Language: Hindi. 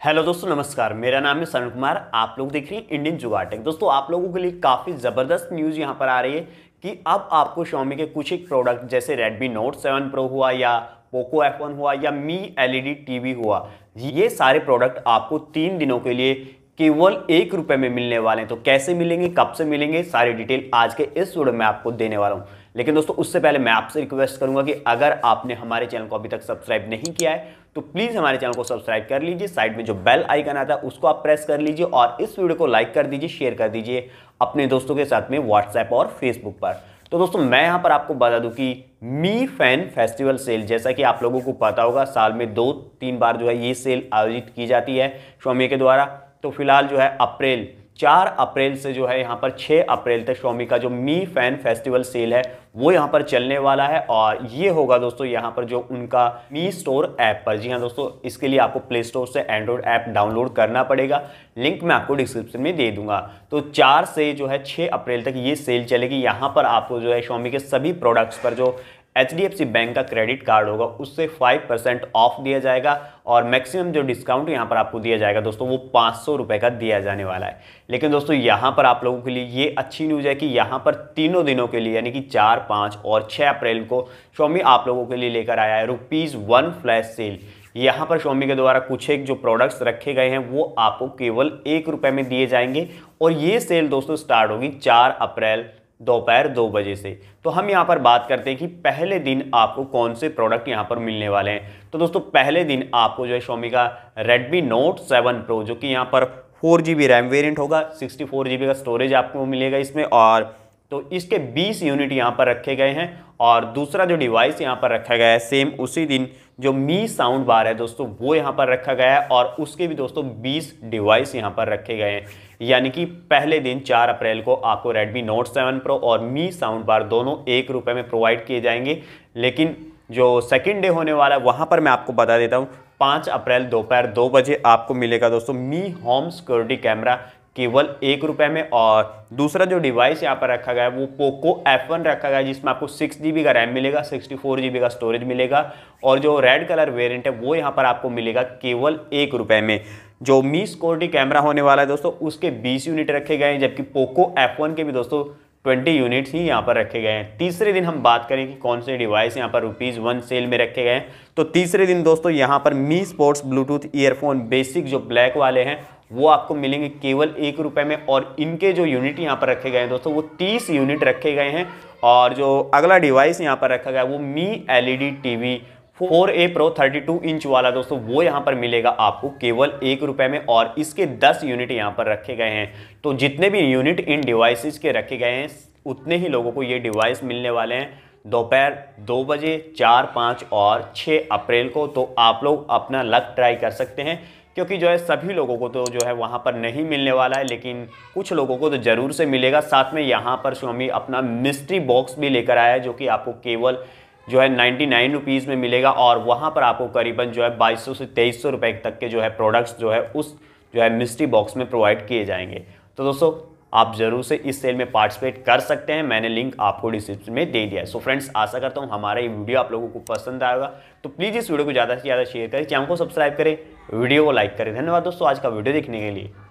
हेलो दोस्तों, नमस्कार। मेरा नाम है सरण कुमार। आप लोग देख रहे हैं इंडियन जुगाड़ टेक। दोस्तों, आप लोगों के लिए काफ़ी ज़बरदस्त न्यूज़ यहाँ पर आ रही है कि अब आपको Xiaomi के कुछ एक प्रोडक्ट जैसे Redmi Note 7 Pro हुआ या Poco F1 हुआ या Mi LED टीवी हुआ, ये सारे प्रोडक्ट आपको 3 दिनों के लिए केवल ₹1 में मिलने वाले हैं। तो कैसे मिलेंगे, कब से मिलेंगे, सारी डिटेल आज के इस वीडियो में आपको देने वाला हूँ। लेकिन दोस्तों, उससे पहले मैं आपसे रिक्वेस्ट करूंगा कि अगर आपने हमारे चैनल को अभी तक सब्सक्राइब नहीं किया है तो प्लीज़ हमारे चैनल को सब्सक्राइब कर लीजिए। साइड में जो बेल आइकन आता है उसको आप प्रेस कर लीजिए और इस वीडियो को लाइक कर दीजिए, शेयर कर दीजिए अपने दोस्तों के साथ में व्हाट्सएप और फेसबुक पर। तो दोस्तों, मैं यहाँ पर आपको बता दूं कि मी फैन फेस्टिवल सेल, जैसा कि आप लोगों को पता होगा, साल में 2-3 बार जो है ये सेल आयोजित की जाती है Xiaomi के द्वारा। तो फिलहाल जो है 4 अप्रैल से जो है यहाँ पर 6 अप्रैल तक Xiaomi का जो मी फैन फेस्टिवल सेल है वो यहाँ पर चलने वाला है। और ये होगा दोस्तों यहाँ पर जो उनका मी स्टोर ऐप पर। जी हाँ दोस्तों, इसके लिए आपको प्ले स्टोर से एंड्रॉइड ऐप डाउनलोड करना पड़ेगा। लिंक मैं आपको डिस्क्रिप्शन में दे दूंगा। तो 4 से जो है 6 अप्रैल तक ये सेल चलेगी। यहाँ पर आपको जो है Xiaomi के सभी प्रोडक्ट्स पर जो HDFC बैंक का क्रेडिट कार्ड होगा उससे 5% ऑफ दिया जाएगा और मैक्सिमम जो डिस्काउंट यहाँ पर आपको दिया जाएगा दोस्तों वो ₹500 का दिया जाने वाला है। लेकिन दोस्तों, यहाँ पर आप लोगों के लिए ये अच्छी न्यूज़ है कि यहाँ पर तीनों दिनों के लिए यानी कि 4, 5 और 6 अप्रैल को Xiaomi आप लोगों के लिए लेकर आया है ₹1 फ्लैश सेल। यहाँ पर Xiaomi के द्वारा कुछ एक जो प्रोडक्ट्स रखे गए हैं वो आपको केवल ₹1 में दिए जाएंगे और ये सेल दोस्तों स्टार्ट होगी 4 अप्रैल दोपहर 2 बजे से। तो हम यहाँ पर बात करते हैं कि पहले दिन आपको कौन से प्रोडक्ट यहाँ पर मिलने वाले हैं। तो दोस्तों, पहले दिन आपको जो है Xiaomi का Redmi Note 7 Pro, जो कि यहाँ पर 4GB रैम वेरिएंट होगा, 64GB का स्टोरेज आपको मिलेगा इसमें, और तो इसके 20 यूनिट यहाँ पर रखे गए हैं। और दूसरा जो डिवाइस यहाँ पर रखा गया है सेम उसी दिन जो मी साउंड बार है दोस्तों वो यहाँ पर रखा गया है और उसके भी दोस्तों 20 डिवाइस यहाँ पर रखे गए हैं। यानी कि पहले दिन 4 अप्रैल को आपको Redmi Note 7 Pro और मी साउंड बार दोनों ₹1 में प्रोवाइड किए जाएंगे। लेकिन जो सेकंड डे होने वाला है वहाँ पर मैं आपको बता देता हूँ, 5 अप्रैल दोपहर 2 बजे आपको मिलेगा दोस्तों मी होम सिक्योरिटी कैमरा केवल ₹1 में। और दूसरा जो डिवाइस यहाँ पर रखा गया है वो Poco F1 रखा गया है, जिसमें आपको 6GB का रैम मिलेगा, 64GB का स्टोरेज मिलेगा और जो रेड कलर वेरिएंट है वो यहाँ पर आपको मिलेगा केवल ₹1 में। जो मी सिक्योरिटी कैमरा होने वाला है दोस्तों उसके 20 यूनिट रखे गए हैं, जबकि Poco F1 के भी दोस्तों 20 यूनिट्स ही यहाँ पर रखे गए हैं। तीसरे दिन हम बात करें कि कौन से डिवाइस यहाँ पर ₹1 सेल में रखे गए हैं, तो तीसरे दिन दोस्तों यहाँ पर Mi sports Bluetooth earphone basic जो ब्लैक वाले हैं वो आपको मिलेंगे केवल ₹1 में। और इनके जो यूनिट यहाँ पर रखे गए हैं दोस्तों वो 30 यूनिट रखे गए हैं। और जो अगला डिवाइस यहाँ पर रखा गया है वो Mi LED TV 4A Pro 32 inch वाला दोस्तों वो यहाँ पर मिलेगा आपको केवल ₹1 में और इसके 10 यूनिट यहाँ पर रखे गए हैं। तो जितने भी यूनिट इन डिवाइसेस के रखे गए हैं उतने ही लोगों को ये डिवाइस मिलने वाले हैं दोपहर 2 बजे, 4, 5 और 6 अप्रैल को। तो आप लोग अपना लक ट्राई कर सकते हैं, क्योंकि जो है सभी लोगों को तो जो है वहाँ पर नहीं मिलने वाला है, लेकिन कुछ लोगों को तो ज़रूर से मिलेगा। साथ में यहाँ पर Xiaomi अपना मिस्ट्री बॉक्स भी लेकर आया है जो कि आपको केवल जो है ₹99 में मिलेगा और वहाँ पर आपको करीबन जो है 2200 से ₹2300 तक के जो है प्रोडक्ट्स जो है उस जो है मिस्ट्री बॉक्स में प्रोवाइड किए जाएंगे। तो दोस्तों, आप जरूर से इस सेल में पार्टिसिपेट कर सकते हैं। मैंने लिंक आपको डिस्क्रिप्शन में दे दिया है। सो फ्रेंड्स, आशा करता हूँ हमारा ये वीडियो आप लोगों को पसंद आएगा। तो प्लीज़ इस वीडियो को ज़्यादा से ज़्यादा शेयर करें, चैनल को सब्सक्राइब करें, वीडियो को लाइक करें। धन्यवाद दोस्तों आज का वीडियो देखने के लिए।